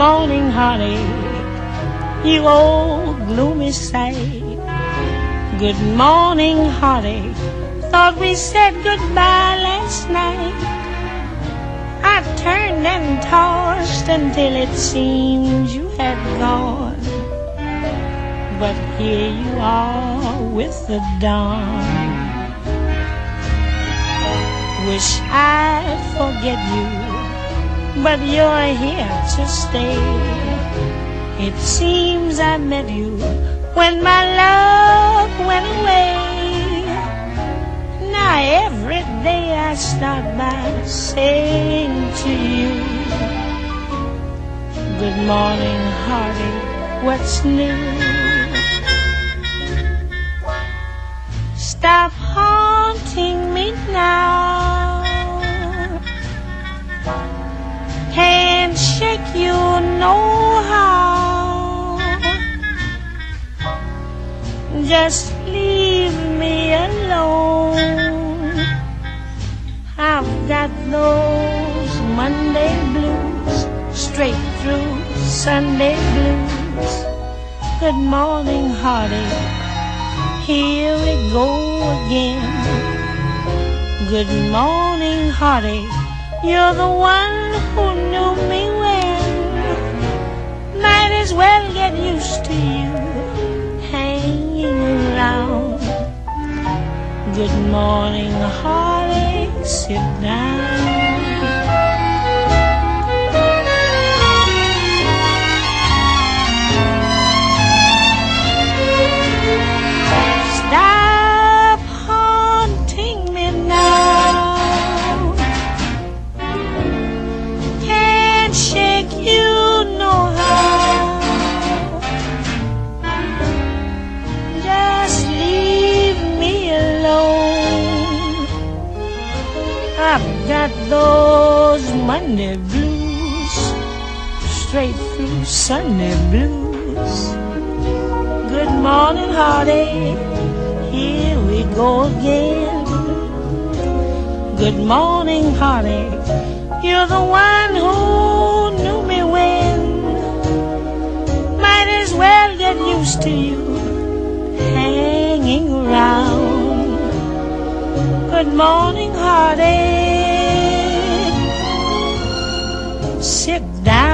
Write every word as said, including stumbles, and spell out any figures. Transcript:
morning, heartache, you old gloomy sight. Good morning, heartache, thought we said goodbye last night. I turned and tossed until it seemed you had gone. But here you are with the dawn. Wish I'd forget you, but you're here to stay. It seems I met you when my love went away. Now every day I start by saying to you, good morning, heartache, what's new? Stop haunting me now. Can't shake you no how. Just leave me alone. I've got those Monday blues, straight through Sunday blues. Good morning, heartache, here we go again. Good morning, heartache, you're the one who knew me when. Might as well get used to you hanging around. Good morning, heartache, sit down. I've got those Monday blues, straight through Sunday blues. Good morning, heartache, here we go again. Good morning, heartache, you're the one who knew me when. Might as well get used to you hanging around. Good morning, heartache, sit down.